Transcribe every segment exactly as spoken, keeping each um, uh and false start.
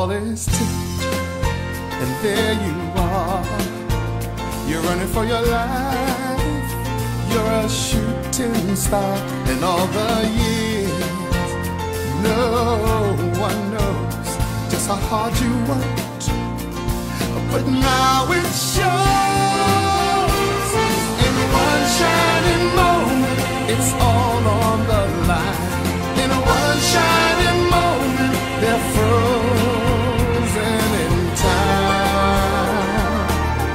ball is tipped, and there you are. You're running for your life. You're a shooting star. In all the years, no one knows just how hard you worked, but now it shows. In one shining moment, it's all on the line. In one shining moment, they're frozen in time.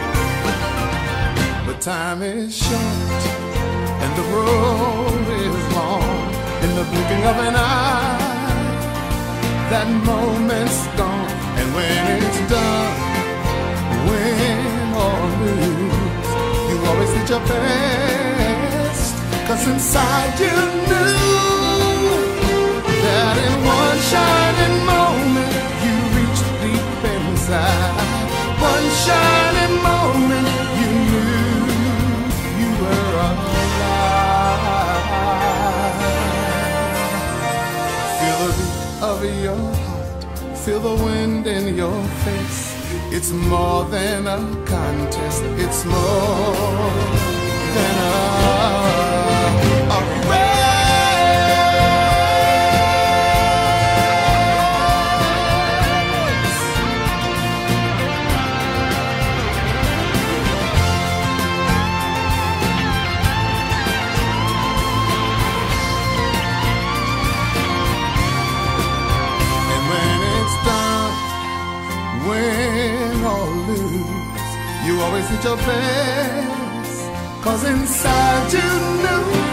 But time is short and the road is long. In the blinking of an eye, that moment's gone. And when it's done, win or lose, you always did your best, 'cause inside you knew that in one shining moment you reached deep inside. One shining moment you knew you were alive. Feel the beat of your heart, feel the wind in your face. It's more than a contest, it's more than a, a race. And when it's done, win or lose, you always did your best, 'cause inside you knew